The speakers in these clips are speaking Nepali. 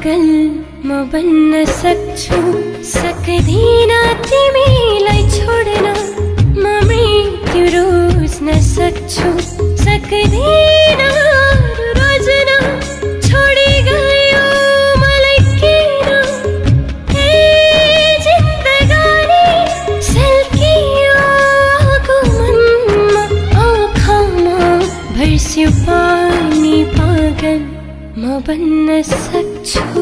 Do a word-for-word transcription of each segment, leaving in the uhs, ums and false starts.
पागल म बन्न सक्छु, सक्दिन तिमीलाई छोड्न म मृत्यु रोज्न सक्छु, सक्दिन रोज्न छोडी गयो मलाई किन ए जिन्दगानी सल्कियो आगो मनमा आँखामा भर्स्यो पानी पागल म बन्न सक्छु।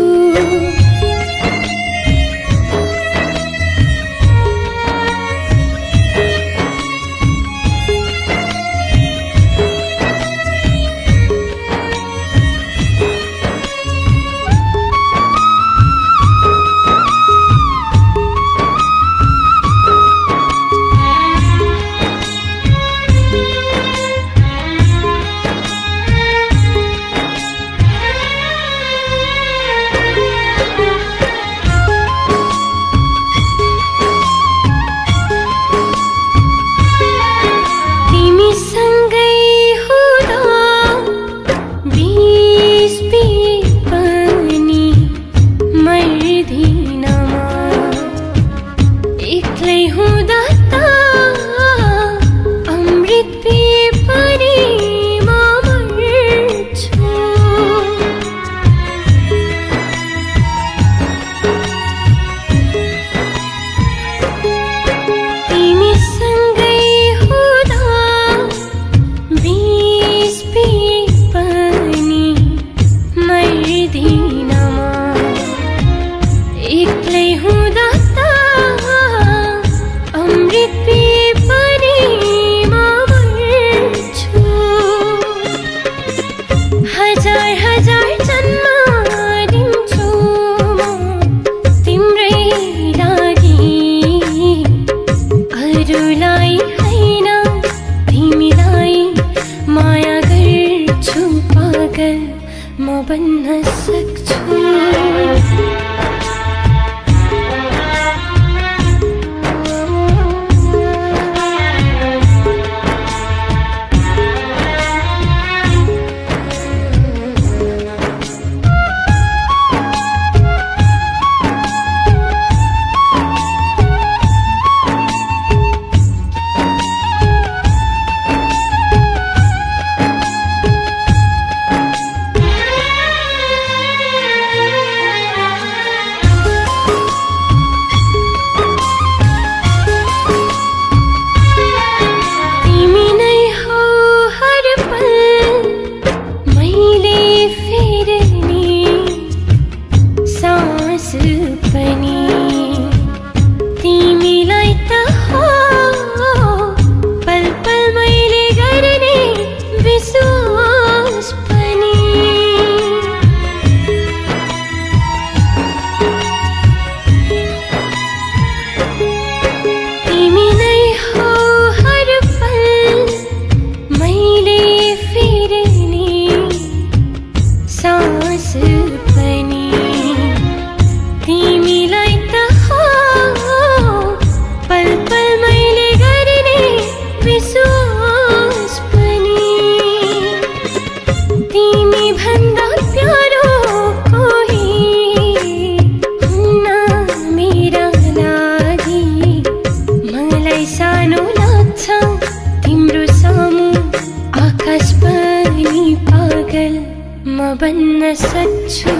म बन्न सक्छु,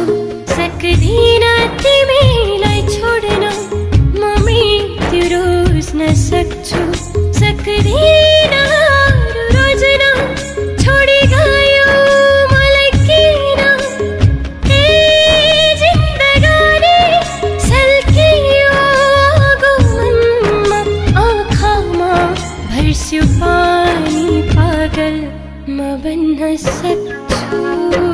सक्दिन तिमीलाई छोड्न म मृत्यु रोज्न सक्छु, सक्दिन रोज्न छोडी गयो मलाई किन ए जिन्दगानी सल्कियो आगो मनमा आँखामा भर्स्यो पानी पागल म बन्न सक्छु।